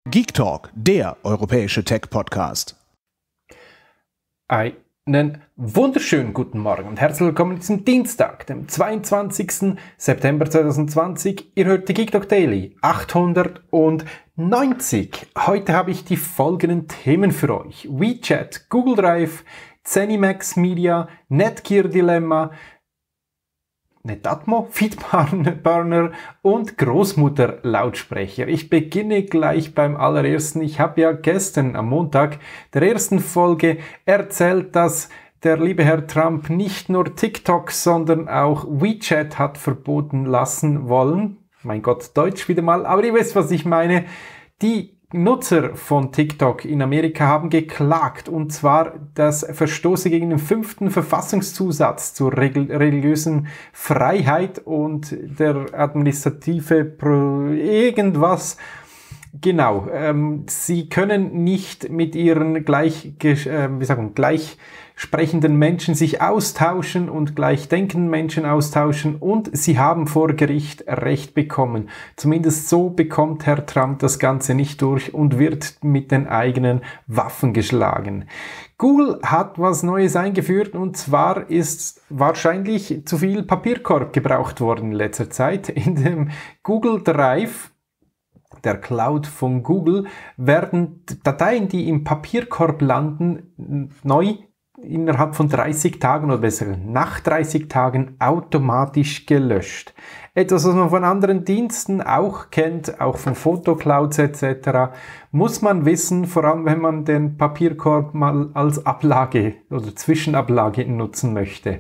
Geek Talk, der europäische Tech-Podcast. Einen wunderschönen guten Morgen und herzlich willkommen zum Dienstag, dem 22. September 2020. Ihr hört die Geek Talk Daily 890. Heute habe ich die folgenden Themen für euch: WeChat, Google Drive, ZeniMax Media, Netgear Dilemma, Netatmo, Feedburner und Großmutter-Lautsprecher. Ich beginne gleich beim allerersten. Ich habe ja gestern am Montag der ersten Folge erzählt, dass der liebe Herr Trump nicht nur TikTok, sondern auch WeChat hat verboten lassen wollen. Mein Gott, Deutsch wieder mal, aber ihr wisst, was ich meine. Die Nutzer von TikTok in Amerika haben geklagt, und zwar, das verstoße gegen den 5. Verfassungszusatz zur religiösen Freiheit und der administrative irgendwas. Genau, sie können nicht mit ihren gleichsprechenden Menschen sich austauschen und gleichdenkenden Menschen austauschen, und sie haben vor Gericht Recht bekommen. Zumindest so bekommt Herr Trump das Ganze nicht durch und wird mit den eigenen Waffen geschlagen. Google hat was Neues eingeführt, und zwar ist wahrscheinlich zu viel Papierkorb gebraucht worden in letzter Zeit. In dem Google Drive, der Cloud von Google, werden Dateien, die im Papierkorb landen, neu innerhalb von 30 Tagen oder besser nach 30 Tagen automatisch gelöscht. Etwas, was man von anderen Diensten auch kennt, auch von Fotoclouds etc., muss man wissen, vor allem wenn man den Papierkorb mal als Ablage oder Zwischenablage nutzen möchte.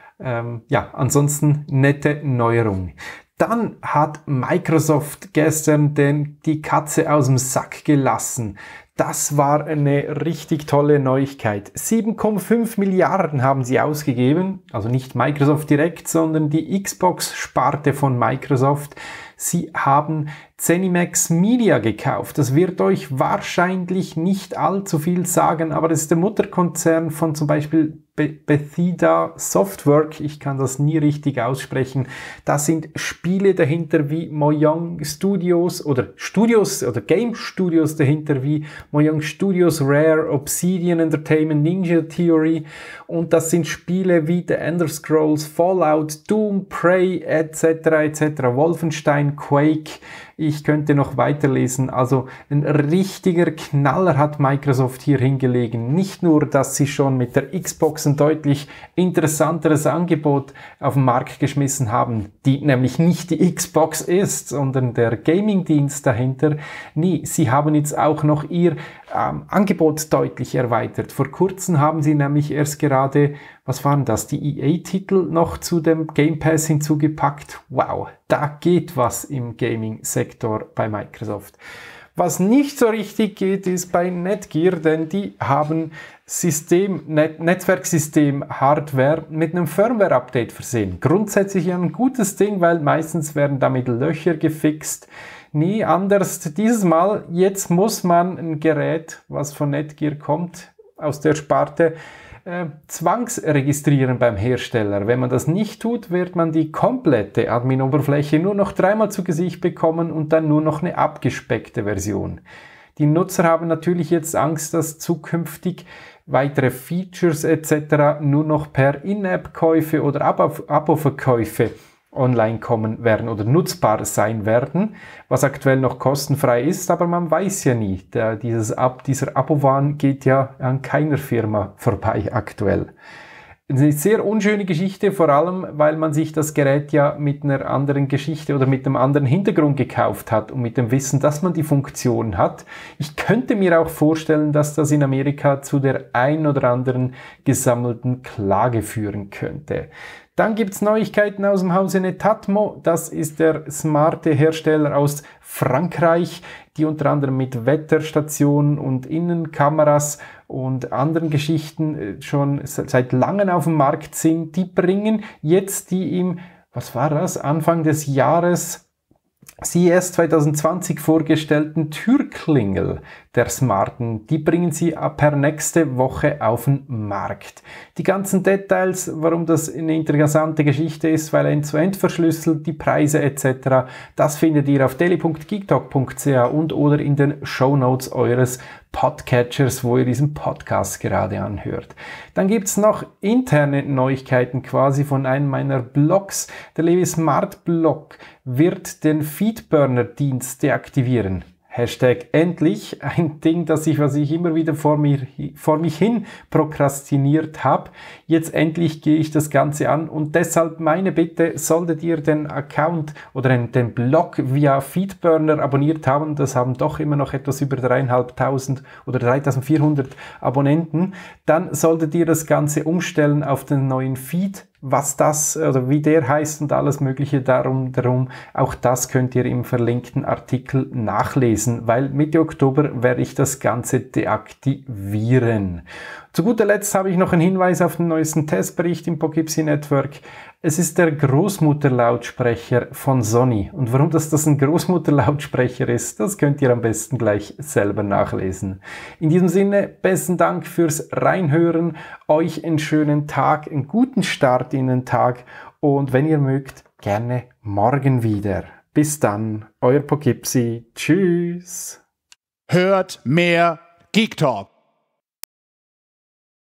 Ansonsten nette Neuerung. Dann hat Microsoft gestern die Katze aus dem Sack gelassen. Das war eine richtig tolle Neuigkeit. 7,5 Milliarden haben sie ausgegeben, also nicht Microsoft direkt, sondern die Xbox-Sparte von Microsoft. Sie haben ZeniMax Media gekauft. Das wird euch wahrscheinlich nicht allzu viel sagen, aber das ist der Mutterkonzern von zum Beispiel Bethesda Softworks. Ich kann das nie richtig aussprechen. Da sind Spiele dahinter wie Mojang Studios oder Game Studios dahinter wie Mojang Studios, Rare, Obsidian Entertainment, Ninja Theory, und das sind Spiele wie The Elder Scrolls, Fallout, Doom, Prey etc. Wolfenstein, Quake. Ich könnte noch weiterlesen. Also ein richtiger Knaller hat Microsoft hier hingelegen. Nicht nur, dass sie schon mit der Xbox ein deutlich interessanteres Angebot auf den Markt geschmissen haben, die nämlich nicht die Xbox ist, sondern der Gaming-Dienst dahinter. Nee, sie haben jetzt auch noch ihr Angebot deutlich erweitert. Vor kurzem haben sie nämlich erst gerade, was waren das, die EA-Titel noch zu dem Game Pass hinzugepackt. Wow, da geht was im Gaming-Sektor bei Microsoft. Was nicht so richtig geht, ist bei Netgear, denn die haben Netzwerksystem-Hardware mit einem Firmware-Update versehen. Grundsätzlich ein gutes Ding, weil meistens werden damit Löcher gefixt. Nie anders dieses Mal. Jetzt muss man ein Gerät, was von Netgear kommt, aus der Sparte, zwangsregistrieren beim Hersteller. Wenn man das nicht tut, wird man die komplette Admin-Oberfläche nur noch 3-mal zu Gesicht bekommen und dann nur noch eine abgespeckte Version. Die Nutzer haben natürlich jetzt Angst, dass zukünftig weitere Features etc. nur noch per In-App-Käufe oder Abo-Verkäufe online kommen werden oder nutzbar sein werden, was aktuell noch kostenfrei ist, aber man weiß ja nie. Dieser Abo-Wahn geht ja an keiner Firma vorbei aktuell. Eine sehr unschöne Geschichte, vor allem, weil man sich das Gerät ja mit einer anderen Geschichte oder mit einem anderen Hintergrund gekauft hat und mit dem Wissen, dass man die Funktion hat. Ich könnte mir auch vorstellen, dass das in Amerika zu der ein oder anderen gesammelten Klage führen könnte. Dann gibt's Neuigkeiten aus dem Hause Netatmo. Das ist der smarte Hersteller aus Frankreich, die unter anderem mit Wetterstationen und Innenkameras und anderen Geschichten schon seit langem auf dem Markt sind. Die bringen jetzt die Anfang des Jahres CES 2020 vorgestellten Türklingel der Smarten, die bringen sie per nächste Woche auf den Markt. Die ganzen Details, warum das eine interessante Geschichte ist, weil end-zu-end verschlüsselt, die Preise etc., das findet ihr auf daily.geektalk.ch und oder in den Shownotes eures Podcatchers, wo ihr diesen Podcast gerade anhört. Dann gibt's noch interne Neuigkeiten quasi von einem meiner Blogs. Der Levi Smart Blog wird den Feedburner-Dienst deaktivieren. Hashtag endlich, ein Ding, was ich immer wieder vor mich hin prokrastiniert habe. Jetzt endlich gehe ich das Ganze an und deshalb meine Bitte, solltet ihr den Account oder den Blog via Feedburner abonniert haben, das haben doch immer noch etwas über 3.500 oder 3.400 Abonnenten, dann solltet ihr das Ganze umstellen auf den neuen Feed. Was das oder wie der heißt und alles Mögliche darum, auch das könnt ihr im verlinkten Artikel nachlesen, weil Mitte Oktober werde ich das Ganze deaktivieren. Zu guter Letzt habe ich noch einen Hinweis auf den neuesten Testbericht im Poughkeepsie Network. Es ist der Großmutterlautsprecher von Sony. Und warum das ein Großmutterlautsprecher ist, das könnt ihr am besten gleich selber nachlesen. In diesem Sinne, besten Dank fürs Reinhören. Euch einen schönen Tag, einen guten Start in den Tag. Und wenn ihr mögt, gerne morgen wieder. Bis dann, euer Poughkeepsie. Tschüss. Hört mehr Geek Talk.